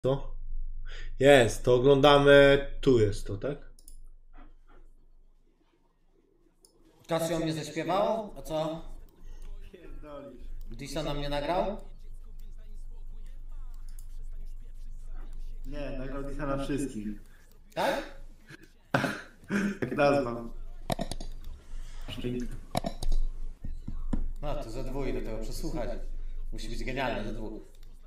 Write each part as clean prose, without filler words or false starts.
To? Jest, to oglądamy. Tu jest to, tak? Casio mnie zaśpiewał? A co? Disa na mnie nagrał? Nie, nagrał Disa na wszystkich. Tak? Jak nazwam. Szczęk. No to ze dwóch do tego przesłuchać. Musi być genialny ze dwóch.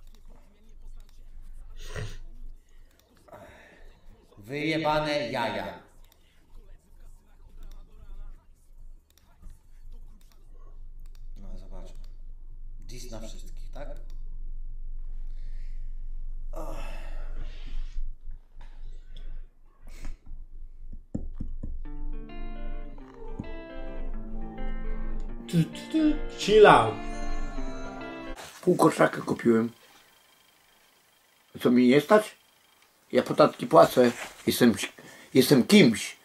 Wyjebane jaja. No zobaczmy. Dis na wszystkich, tak? Oh. Chill out. Pół kurczaka kupiłem. Co mi nie stać? Ja podatki płacę. Jestem kimś.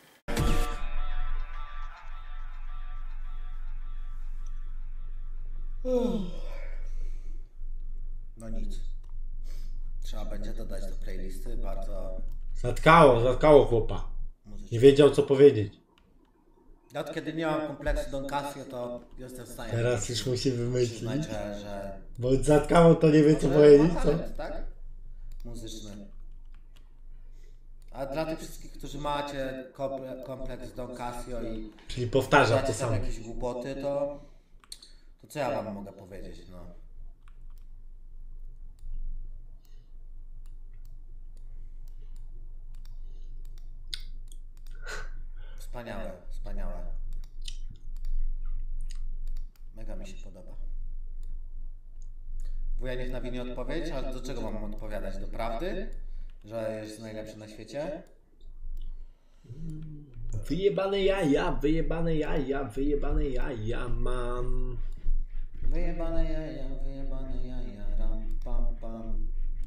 No nic. Trzeba będzie dodać do playlisty bardzo Zatkało chłopa. muzycznie. Nie wiedział co powiedzieć. Od kiedy nie mam kompleksu Don Casio, to jestem w stanie. Teraz już musi wymyślić. przyznać, że Bo zatkało to nie wie co może powiedzieć, ma co? talent, tak? Muzyczny. A dla tych wszystkich, którzy macie kompleks Don Casio i Czyli powtarza to macie tam samo. jakieś głupoty, to co ja wam mogę powiedzieć, no. Wspaniałe, wspaniałe. Mega mi się podoba. Wuja niech nawinie odpowiedź, ale do czego mam odpowiadać? Do prawdy? Że jest najlepszy na świecie? Wyjebane jaja mam. Wyjebane jaja, ram pam pam.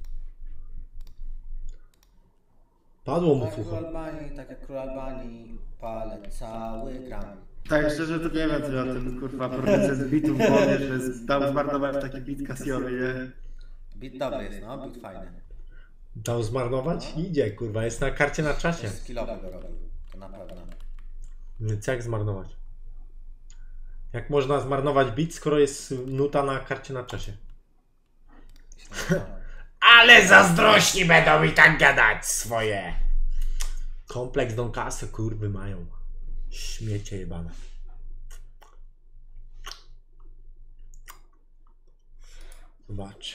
Padło mu Tak jak król fucho. Albanii, tak jak król Albanii, palę cały gram. Tak szczerze to nie wiem co o tym kurwa producent bitów powie, że dał zmarnować taki bit Casiowy, nie? Beat dobry jest, no, beat fajny. Dał zmarnować? Idzie, kurwa, jest na karcie na czasie. Skillowy go robił, to na pewno. Więc jak zmarnować? Jak można zmarnować bit, skoro jest nuta na karcie na czasie? Ale zazdrośni będą mi tak gadać swoje. Kompleks Don Casio, kurwy mają. Śmiecie jebane. Zobacz.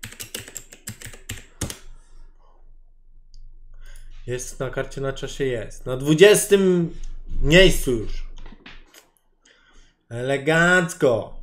Jest na karcie na czasie, jest. Na 20 miejscu już. Elegancko.